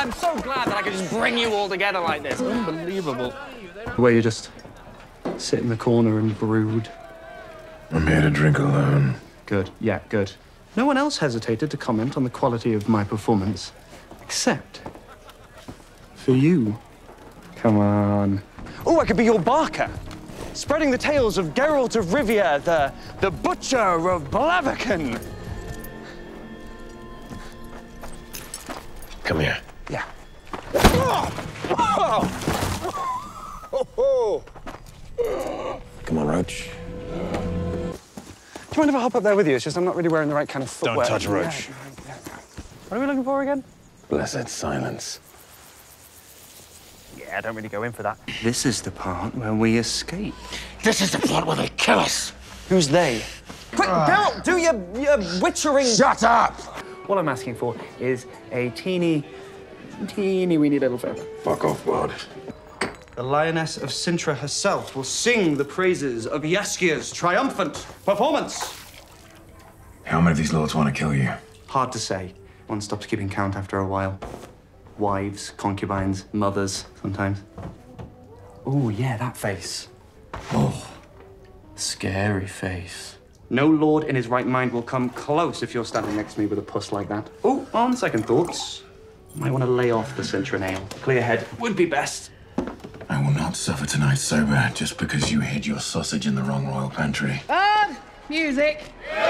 I'm so glad that I could just bring you all together like this. Unbelievable. Where you just sit in the corner and brood. I'm here to drink alone. Good, yeah, good. No one else hesitated to comment on the quality of my performance. Except for you. Come on. Oh, I could be your Barker. Spreading the tales of Geralt of Rivia, the Butcher of Blaviken. Come here. Yeah. Come on, Roach. Do you mind if I hop up there with you? It's just I'm not really wearing the right kind of footwear. Don't touch Roach. What are we looking for again? Blessed silence. Yeah, I don't really go in for that. This is the part where we escape. This is the plot where they kill us. Who's they? Quick, Geralt, do your witchering... Shut up! All I'm asking for is a teeny weeny little favor. Fuck off, bud. The Lioness of Sintra herself will sing the praises of Jaskier's triumphant performance. How many of these lords want to kill you? Hard to say. One stops keeping count after a while. Wives, concubines, mothers, sometimes. Oh, yeah, that face. Oh. Scary face. No lord in his right mind will come close if you're standing next to me with a puss like that. Oh, on second thoughts, might want to lay off the Sintra nail. Clear head would be best. I will not suffer tonight sober just because you hid your sausage in the wrong royal pantry. Music.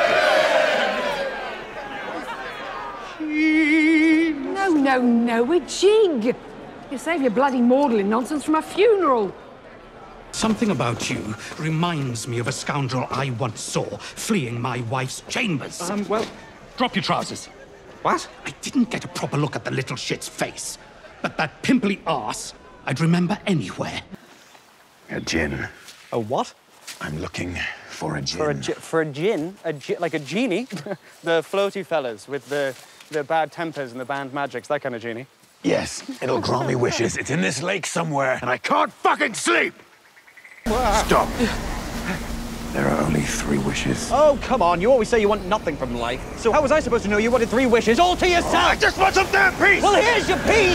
No, a jig. You save your bloody maudlin nonsense from a funeral. Something about you reminds me of a scoundrel I once saw fleeing my wife's chambers. Well, Drop your trousers. what? I didn't get a proper look at the little shit's face, but that pimply arse I'd remember anywhere. A gin. A what? I'm looking for a gin. For a gin? Like a genie? The floaty fellas with the bad tempers and the band magics, that kind of genie. Yes, it'll grant me wishes. It's in this lake somewhere, and I can't fucking sleep! Stop. There are only 3 wishes. Oh, come on. You always say you want nothing from life. So how was I supposed to know you wanted 3 wishes all to yourself? I just want some damn peace! Well, here's your piece!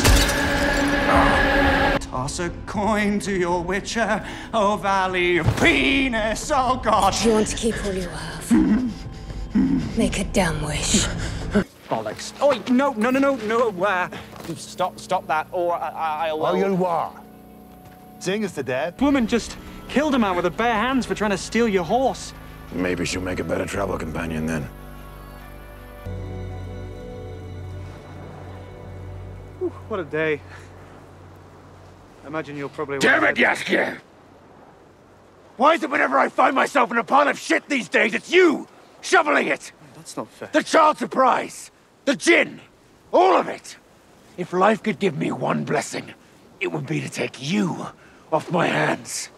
Toss a coin to your witcher, oh valley of penis, oh God. If you want to keep all you have, make a damn wish. Bollocks. Oh, wait, no. Stop that, or I'll... Oh, you'll what? Sing us to death? Woman just killed a man with her bare hands for trying to steal your horse. Maybe she'll make a better travel companion then. Whew, what a day. I imagine you'll probably... Damn it, Jaskier! Why is it whenever I find myself in a pile of shit these days, it's you shoveling it? That's not fair. The child surprise, the gin, all of it. If life could give me one blessing, it would be to take you off my hands.